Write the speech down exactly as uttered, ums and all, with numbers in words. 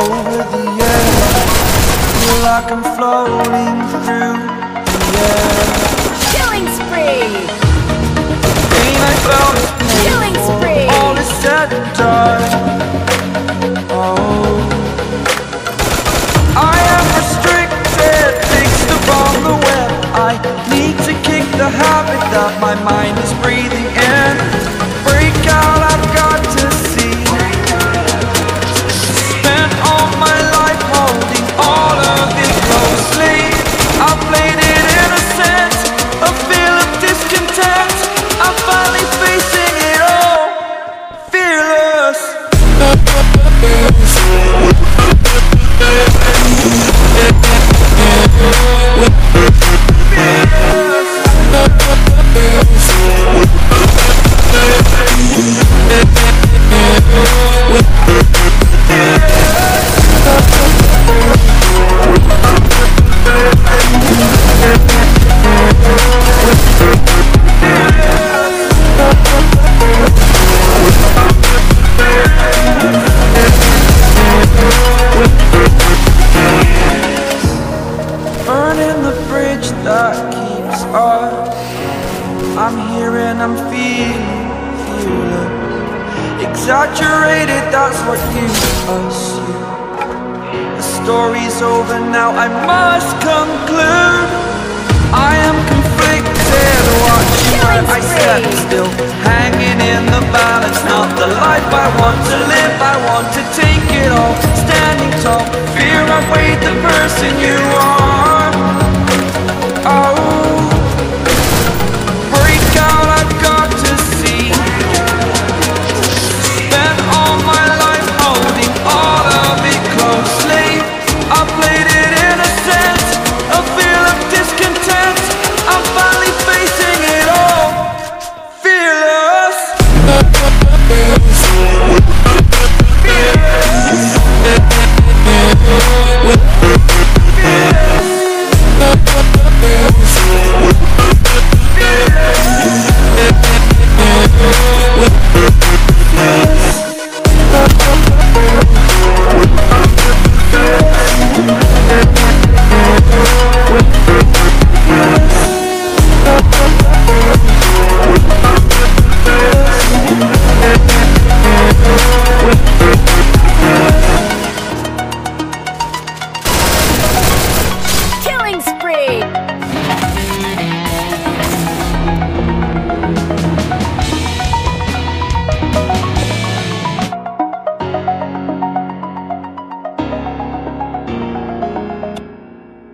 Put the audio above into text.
over the air. Feel like I'm floating through the air. Killing spree! Pain I felt is painful. Killing spree! All is said and done. Oh, I am restricted, fixed upon the web. I need to kick the habit that my mind is breathing in. Break out, I've got to see. Spent all my life holding all of it closely. I played it innocent, a feel of discontent. I'm finally facing it all, fearless. Burning the bridge that keeps us. I'm here and I'm feeling, feeling exaggerated, that's what you assume. The story's over now, I must conclude. I am conflicted, watching where I stand still, hanging in the balance. Not the life I want to live, I want to take it all. Standing tall, fear I've weighed the person you are.